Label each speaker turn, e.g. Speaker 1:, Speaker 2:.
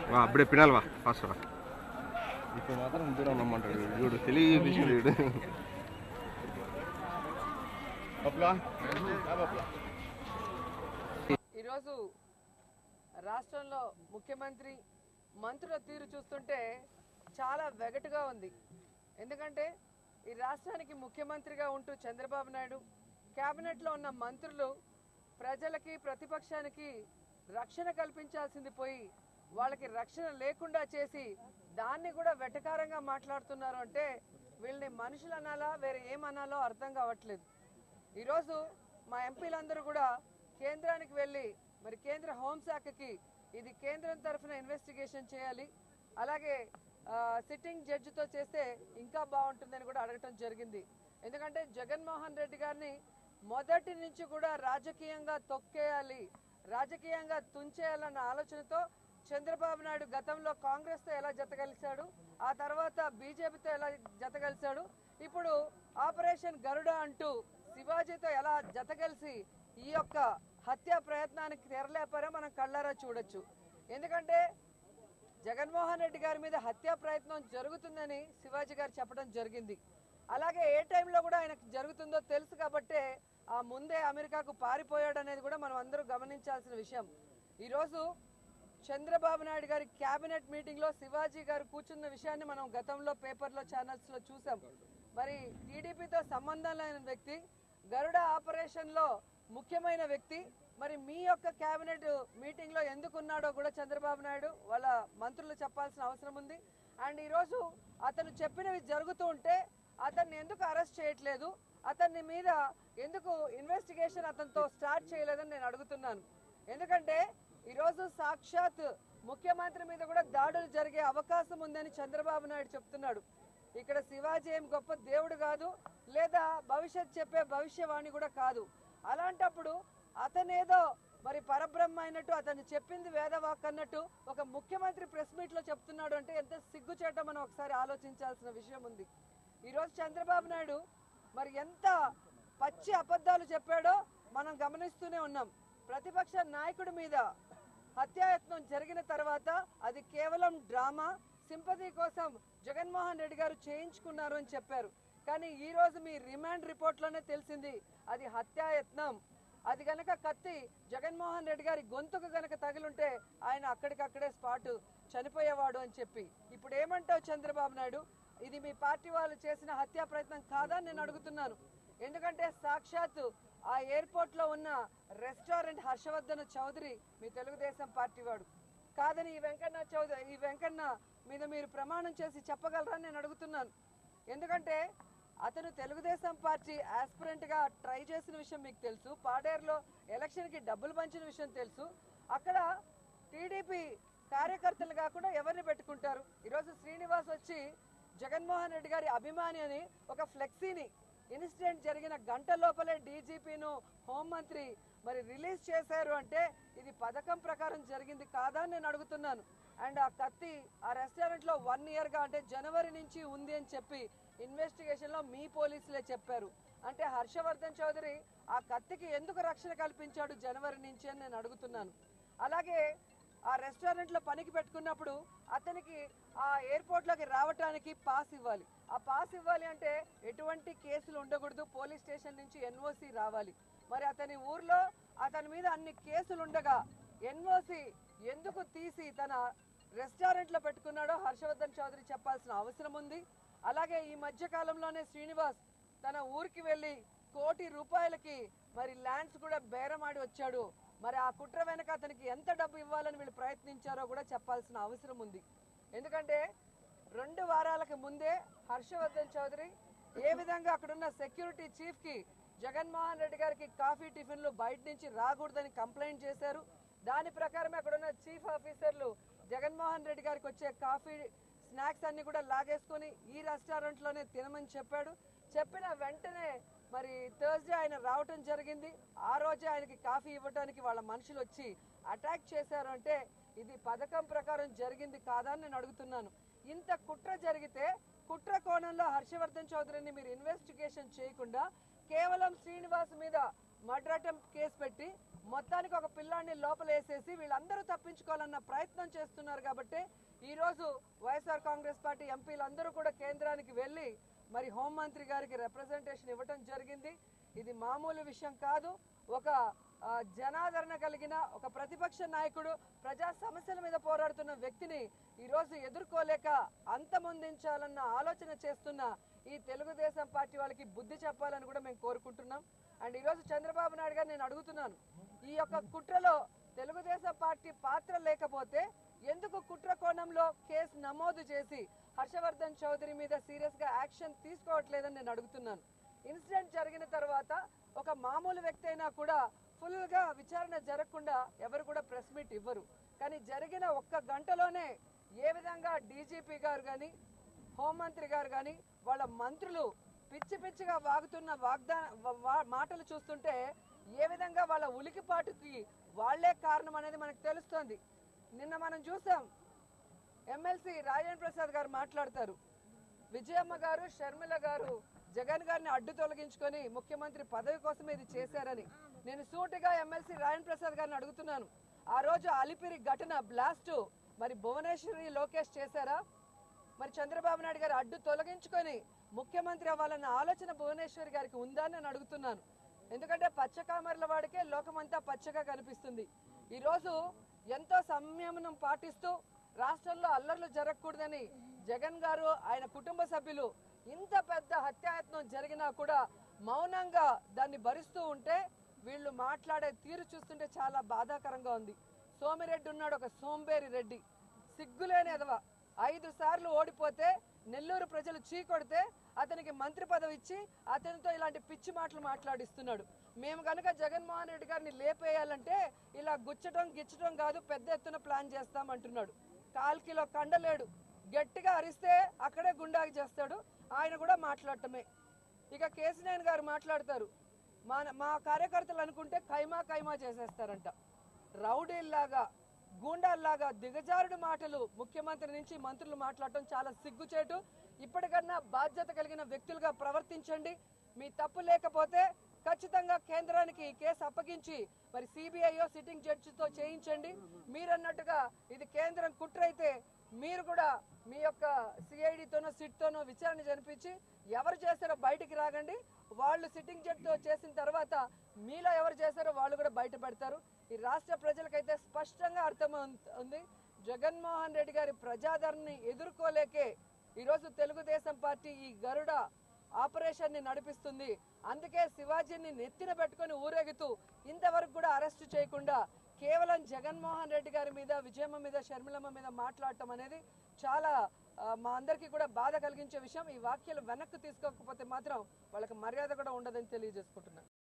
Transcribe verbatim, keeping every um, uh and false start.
Speaker 1: అప్పుడే పినాలి వా ఫాస్ట్ రా ఇప్పుడు మాత్రం దూరం నమ్మంటాడు వీడు తెలియదు వీడు
Speaker 2: ఈరోజు రాష్ట్రంలో ముఖ్యమంత్రి మంత్రుల తీరు చూస్తుంటే చాలా వెగటుగా ఉంది. ఎందుకంటే ఈ రాష్ట్రానికి ముఖ్యమంత్రిగా ఉంటూ చంద్రబాబు నాయుడు కేబినెట్లో ఉన్న మంత్రులు ప్రజలకి ప్రతిపక్షానికి రక్షణ కల్పించాల్సింది పోయి వాళ్ళకి రక్షణ లేకుండా చేసి దాన్ని కూడా వెటకారంగా మాట్లాడుతున్నారు అంటే వీళ్ళని మనుషులు అనాలా వేరే ఏమనాలో అర్థం కావట్లేదు. ఈరోజు మా ఎంపీలందరూ కూడా కేంద్రానికి వెళ్ళి మరి కేంద్ర హోంశాఖకి ఇది కేంద్రం తరఫున ఇన్వెస్టిగేషన్ చేయాలి, అలాగే సిట్టింగ్ జడ్జితో చేస్తే ఇంకా బాగుంటుందని కూడా అడగటం జరిగింది. ఎందుకంటే జగన్మోహన్ రెడ్డి గారిని మొదటి నుంచి కూడా రాజకీయంగా తొక్కేయాలి, రాజకీయంగా తుంచేయాలన్న ఆలోచనతో చంద్రబాబు నాయుడు గతంలో కాంగ్రెస్తో ఎలా జతగలిశాడు, ఆ తర్వాత బీజేపీతో ఎలా జతగలిశాడు, ఇప్పుడు ఆపరేషన్ గరుడ అంటూ శివాజీతో ఎలా జతగలిసి ఈ యొక్క హత్యా ప్రయత్నానికి తెరలేపారో మనం కళ్ళారా చూడొచ్చు. ఎందుకంటే జగన్మోహన్ రెడ్డి గారి మీద హత్యా ప్రయత్నం జరుగుతుందని శివాజీ గారు చెప్పడం జరిగింది. అలాగే ఏ టైంలో కూడా ఆయనకు జరుగుతుందో తెలుసు కాబట్టే ఆ ముందే అమెరికాకు పారిపోయాడు అనేది కూడా మనం అందరూ గమనించాల్సిన విషయం. ఈరోజు చంద్రబాబు నాయుడు గారి క్యాబినెట్ మీటింగ్లో శివాజీ గారు కూర్చున్న విషయాన్ని మనం గతంలో పేపర్లో ఛానల్స్లో చూసాం. మరి టీడీపీతో సంబంధం లేని వ్యక్తి, గరుడ ఆపరేషన్లో ముఖ్యమైన వ్యక్తి, మరి మీ యొక్క క్యాబినెట్ మీటింగ్లో ఎందుకున్నాడో కూడా చంద్రబాబు నాయుడు వాళ్ళ మంత్రులు చెప్పాల్సిన అవసరం ఉంది. అండ్ ఈరోజు అతను చెప్పినవి జరుగుతూ ఉంటే అతన్ని ఎందుకు అరెస్ట్ చేయట్లేదు, అతన్ని మీద ఎందుకు ఇన్వెస్టిగేషన్ అతనితో స్టార్ట్ చేయలేదని నేను అడుగుతున్నాను. ఎందుకంటే ఈరోజు సాక్షాత్ ముఖ్యమంత్రి మీద కూడా దాడులు జరిగే అవకాశం ఉందని చంద్రబాబు నాయుడు చెప్తున్నాడు. ఇక్కడ శివాజీ ఏం గొప్ప దేవుడు కాదు, లేదా భవిష్యత్ చెప్పే భవిష్యవాణి కూడా కాదు. అలాంటప్పుడు అతనేదో మరి పరబ్రహ్మ అయినట్టు అతను చెప్పింది వేదవాక్ అన్నట్టు ఒక ముఖ్యమంత్రి ప్రెస్ మీట్లో చెప్తున్నాడు అంటే ఎంత సిగ్గుచేట మనం ఒకసారి ఆలోచించాల్సిన విషయం ఉంది. ఈరోజు చంద్రబాబు నాయుడు మరి ఎంత పచ్చి అబద్ధాలు చెప్పాడో మనం గమనిస్తూనే ఉన్నాం. ప్రతిపక్ష నాయకుడి మీద హత్యాయత్నం జరిగిన తర్వాత అది కేవలం డ్రామా, సింపతి కోసం జగన్మోహన్ రెడ్డి గారు చేయించుకున్నారు అని చెప్పారు. కానీ ఈ రోజు మీ రిమాండ్ రిపోర్ట్లోనే తెలిసింది అది హత్యాయత్నం. అది గనక కత్తి జగన్మోహన్ రెడ్డి గారి గొంతుకు గనక తగిలుంటే ఆయన అక్కడికక్కడే స్పాట్ చనిపోయేవాడు అని చెప్పి. ఇప్పుడు ఏమంటావు చంద్రబాబు నాయుడు, ఇది మీ పార్టీ వాళ్ళు చేసిన హత్యా ప్రయత్నం కాదా నేను అడుగుతున్నాను. ఎందుకంటే సాక్షాత్తు ఆ ఎయిర్పోర్ట్ లో ఉన్న రెస్టారెంట్ హర్షవర్ధన్ చౌదరి మీ తెలుగుదేశం పార్టీ వాడు కాదని ఈ వెంకన్న చౌదరి ఈ వెంకన్న మీద మీరు ప్రమాణం చేసి చెప్పగలరా నేను అడుగుతున్నాను. ఎందుకంటే అతను తెలుగుదేశం పార్టీ ఆస్పిరెంట్ గా ట్రై చేసిన విషయం మీకు తెలుసు, పాడేరులో ఎలక్షన్ కి డబ్బులు పంచిన విషయం తెలుసు. అక్కడ టీడీపీ కార్యకర్తలు కాకుండా ఎవరిని పెట్టుకుంటారు? ఈరోజు శ్రీనివాస్ వచ్చి జగన్మోహన్ రెడ్డి గారి అభిమాని అని ఒక ఫ్లెక్సీని ఇన్సిడెంట్ జరిగిన గంట లోపలే డీజీపీను హోంమంత్రి మరి రిలీజ్ చేశారు అంటే ఇది పథకం ప్రకారం జరిగింది కాదా నేను అడుగుతున్నాను. అండ్ ఆ కత్తి ఆ రెస్టారెంట్ లో వన్ ఇయర్ గా అంటే జనవరి నుంచి ఉంది అని చెప్పి ఇన్వెస్టిగేషన్ లో మీ పోలీసులే చెప్పారు. అంటే హర్షవర్ధన్ చౌదరి ఆ కత్తికి ఎందుకు రక్షణ కల్పించాడు జనవరి నుంచి అని నేను అడుగుతున్నాను. అలాగే ఆ రెస్టారెంట్ లో పనికి పెట్టుకున్నప్పుడు అతనికి ఆ ఎయిర్పోర్ట్ లోకి రావటానికి పాస్ ఇవ్వాలి. ఆ పాస్ ఇవ్వాలి అంటే ఎటువంటి కేసులు ఉండకూడదు, పోలీస్ స్టేషన్ నుంచి ఎన్ఓసి రావాలి. మరి అతని ఊర్లో అతని మీద అన్ని కేసులు ఉండగా ఎన్ఓసి ఎందుకు తీసి తన రెస్టారెంట్ లో పెట్టుకున్నాడో హర్షవర్ధన్ చౌదరి చెప్పాల్సిన అవసరం ఉంది. అలాగే ఈ మధ్య కాలంలోనే శ్రీనివాస్ తన ఊరికి వెళ్ళి కోటి రూపాయలకి మరి ల్యాండ్స్ కూడా బేరమాడి వచ్చాడు. మరి ఆ కుట్ర వెనక అతనికి ఎంత డబ్బు ఇవ్వాలని వీళ్ళు ప్రయత్నించారో కూడా చెప్పాల్సిన అవసరం ఉంది. ఎందుకంటే రెండు వారాలకు ముందే హర్షవర్ధన్ చౌదరి ఏ విధంగా అక్కడున్న సెక్యూరిటీ చీఫ్ కి జగన్మోహన్ రెడ్డి గారికి కాఫీ టిఫిన్లు బయట నుంచి రాకూడదని కంప్లైంట్ చేశారు. దాని ప్రకారమే అక్కడున్న చీఫ్ ఆఫీసర్లు జగన్మోహన్ రెడ్డి గారికి వచ్చే కాఫీ స్నాక్స్ అన్ని కూడా లాగేసుకొని ఈ రెస్టారెంట్ లోనే తినమని చెప్పాడు. చెప్పిన వెంటనే మరి థర్స్డే ఆయన రావటం జరిగింది. ఆ రోజే ఆయనకి కాఫీ ఇవ్వడానికి వాళ్ళ మనుషులు వచ్చి అటాక్ చేశారు అంటే ఇది పథకం ప్రకారం జరిగింది కాదా అని నేను అడుగుతున్నాను. ఇంత కుట్ర జరిగితే కుట్ర కోణంలో హర్షవర్ధన్ చౌదరిని మీరు ఇన్వెస్టిగేషన్ చేయకుండా కేవలం శ్రీనివాస్ మీద మర్డర్ అటెంప్ట్ కేసు పెట్టి మొత్తానికి ఒక పిల్లాడిని లోపల వేసేసి వీళ్ళందరూ తప్పించుకోవాలన్న ప్రయత్నం చేస్తున్నారు. కాబట్టి ఈరోజు వైఎస్ఆర్ కాంగ్రెస్ పార్టీ ఎంపీలందరూ కూడా కేంద్రానికి వెళ్ళి మరి హోంమంత్రి గారికి రిప్రజెంటేషన్ ఇవ్వటం జరిగింది. ఇది మామూలు విషయం కాదు. ఒక జనాదరణ కలిగిన ఒక ప్రతిపక్ష నాయకుడు ప్రజా సమస్యల మీద పోరాడుతున్న వ్యక్తిని ఈరోజు ఎదుర్కోలేక అంతమొందించాలన్న ఆలోచన చేస్తున్న ఈ తెలుగుదేశం పార్టీ వాళ్ళకి బుద్ధి చెప్పాలని కూడా మేము కోరుకుంటున్నాం. అండ్ ఈరోజు చంద్రబాబు నాయుడు గారు నేను అడుగుతున్నాను, ఈ యొక్క కుట్రలో తెలుగుదేశం పార్టీ పాత్ర లేకపోతే ఎందుకు కుట్ర కోణంలో కేసు నమోదు చేసి హర్షవర్ధన్ చౌదరి మీద సీరియస్ గా యాక్షన్ తీసుకోవట్లేదని నేను అడుగుతున్నాను. ఇన్సిడెంట్ జరిగిన తర్వాత ఒక మామూలు వ్యక్తి అయినా కూడా ఫుల్ గా విచారణ జరగకుండా ఎవరు కూడా ప్రెస్ మీట్ ఇవ్వరు. కానీ జరిగిన ఒక్క గంటలోనే ఏ విధంగా డీజీపీ గారు కానీ హోంమంత్రి గారు కానీ వాళ్ళ మంత్రులు పిచ్చి పిచ్చిగా వాగుతున్న వాగ్దాన మాటలు చూస్తుంటే ఏ విధంగా వాళ్ళ ఉలికిపాటుకి వాళ్లే కారణం అనేది మనకు తెలుస్తోంది. నిన్న మనం చూసాం, ఎమ్మెల్సీ రాజేంద్ర ప్రసాద్ గారు మాట్లాడతారు, విజయమ్మ గారు షర్మిల గారు జగన్ గారిని అడ్డు తొలగించుకొని ముఖ్యమంత్రి పదవి కోసం ఇది చేశారని. నేను సూటిగా ఎమ్మెల్సీ రాజేంద్ర ప్రసాద్ గారిని అడుగుతున్నాను, ఆ రోజు అలిపిరి ఘటన బ్లాస్ట్ మరి భువనేశ్వరి లోకేష్ చేశారా? మరి చంద్రబాబు నాయుడు గారు అడ్డు తొలగించుకొని ముఖ్యమంత్రి అవ్వాలన్న ఆలోచన భువనేశ్వరి గారికి ఉందా అని నేను అడుగుతున్నాను. ఎందుకంటే పచ్చకామర్ల వాడికే లోకమంతా పచ్చగా కనిపిస్తుంది. ఈరోజు ఎంతో సంయమనం పాటిస్తూ రాష్ట్రంలో అల్లర్లు జరగకూడదని జగన్ గారు ఆయన కుటుంబ సభ్యులు ఇంత పెద్ద హత్యాయత్నం జరిగినా కూడా మౌనంగా దాన్ని భరిస్తూ ఉంటే వీళ్ళు మాట్లాడే తీరు చూస్తుంటే చాలా బాధాకరంగా ఉంది. సోమిరెడ్డి ఉన్నాడు, ఒక సోంబేరి రెడ్డి, సిగ్గులేని ఎదవ. ఐదు సార్లు ఓడిపోతే నెల్లూరు ప్రజలు చీకొడితే అతనికి మంత్రి పదవి ఇచ్చి అతనితో ఇలాంటి పిచ్చి మాటలు మాట్లాడిస్తున్నాడు. మేము కనుక జగన్మోహన్ రెడ్డి గారిని లేపేయాలంటే ఇలా గుచ్చటం గిచ్చటం కాదు, పెద్ద ఎత్తున ప్లాన్ చేస్తామంటున్నాడు. కాల్కిలో కండలేడు, గట్టిగా అరిస్తే అక్కడే గుండాకి చేస్తాడు. ఆయన కూడా మాట్లాడటమే. ఇక కేసీనేని గారు మాట్లాడతారు, మా మా కార్యకర్తలు అనుకుంటే కైమా కైమా చేసేస్తారంట. రౌడీల్లాగా గూండాల్లాగా దిగజారుడు మాటలు ముఖ్యమంత్రి నుంచి మంత్రులు మాట్లాడటం చాలా సిగ్గుచేటు. ఇప్పటికన్నా బాధ్యత కలిగిన వ్యక్తులుగా ప్రవర్తించండి. మీ తప్పు లేకపోతే ఖచ్చితంగా కేంద్రానికి కేసు అప్పగించి మరి సిబిఐయో సిట్టింగ్ జడ్జితో చేయించండి. మీరన్నట్టుగా ఇది కేంద్రం కుట్ర అయితే మీరు కూడా మీ యొక్క సిఐడితోనో సిట్తోనో విచారణ జరిపించి ఎవరు చేశారో బయటికి రాగండి. వాళ్ళు సిట్టింగ్ జడ్జితో చేసిన తర్వాత మీలో ఎవరు చేశారో వాళ్ళు కూడా బయట పెడతారు. ఈ రాష్ట్ర ప్రజలకైతే స్పష్టంగా అర్థం ఉంది, జగన్మోహన్ రెడ్డి గారి ప్రజాదరణని ఎదుర్కోలేకే ఈరోజు తెలుగుదేశం పార్టీ ఈ గరుడ ఆపరేషన్ ని నడిపిస్తుంది. అందుకే శివాజీని నెత్తిన పెట్టుకుని ఊరేగుతూ ఇంతవరకు కూడా అరెస్టు చేయకుండా కేవలం జగన్మోహన్ రెడ్డి గారి మీద, విజయమ్మ మీద, షర్మిలమ్మ మీద మాట్లాడటం అనేది చాలా మా అందరికీ కూడా బాధ కలిగించే విషయం. ఈ వ్యాఖ్యలు వెనక్కి తీసుకోకపోతే మాత్రం వాళ్ళకి మర్యాద కూడా ఉండదని తెలియజేసుకుంటున్నాను.